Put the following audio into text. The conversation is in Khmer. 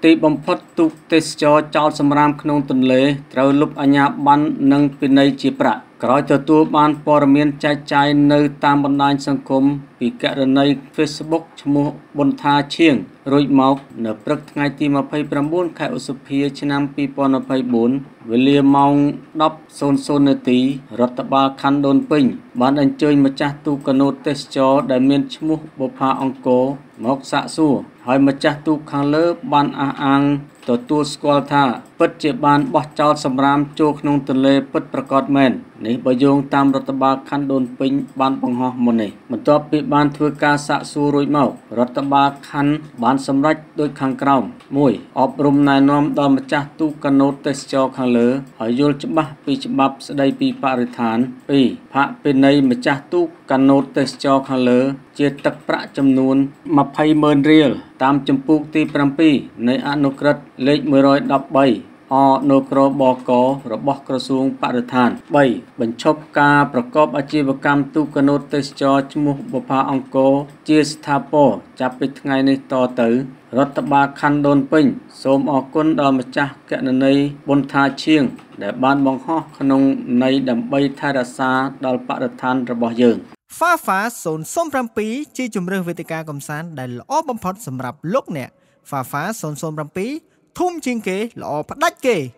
ទីបំផុតទូកទេសចរចោលសម្រាមក្នុងទន្លេត្រូវលុបអាជ្ញាប័ណ្ណនិងពិន័យជាប្រាក់ក្រោយទទួលបានព័ត៌មានចែកចាយនៅតាមបណ្ដាញសង្គមពីករណី Facebook ឈ្មោះប៊ុនថាឈៀងរួចមកនៅព្រឹកថ្ងៃទី29ខែឧសភាឆ្នាំ2024វេលាម៉ោង 10:00 នាទីរដ្ឋបាលខណ្ឌដូនពេញបានអញ្ជើញម្ចាស់ទូកកាណូតទេសចរដែលមានឈ្មោះបុប្ផាអង្គរមកសាកសួរហើយម្ចាស់ទូកខាងលើបានអះអាងទទួលស្គាល់ថាពិតជាបានបោះចោលសម្រាមចូលក្នុងទន្លេពិតប្រាកដមែននេះបើយោងតាមរដ្ឋបាលខណ្ឌដូនពេញបានបង្ហោះមុននេះបន្ទាប់ពីបានធ្វើការសាកសួររួចមករដ្ឋបាលខណ្ឌបានសម្រេចដូចខាងក្រោម 1. អប់រំណែនាំដល់ម្ចាស់ទូកកាណូតទេសចរខាងលើឲ្យយល់ច្បាស់ពីច្បាប់ស្តីពីបរិស្ថាន 2. ផាកពិន័យម្ចាស់ទូកកាណូតទេសចរខាងលើជាទឹកប្រាក់ចំនួន 20,000 រៀលតាមជំពូកទី 7 នៃអនុក្រឹត្យលេខ 113 អនក្របករបស់ក្រសួងបរិស្ថាន 3. បញ្ឈប់ការប្រកបអាជីវកម្មទូកកាណូតទេសចរឈ្មោះបុប្ផាអង្គរជាស្ថាពរចាប់ពីថ្ងៃនេះតទៅរដ្ឋបាលខណ្ឌដូនពេញសូមអរគុណដល់ម្ចាស់គណនីប៊ុនថាឈៀងដែលបានបង្ហោះក្នុងន័យដើម្បីថែរក្សាដល់បរិស្ថានរបស់យើង Fafa 007ជាជំរើសវេទិកាកំសាន្តដែលល្អបំផុតសម្រាប់លោកអ្នក Fafa 007ធំជាងគេល្អផ្ដាច់គេ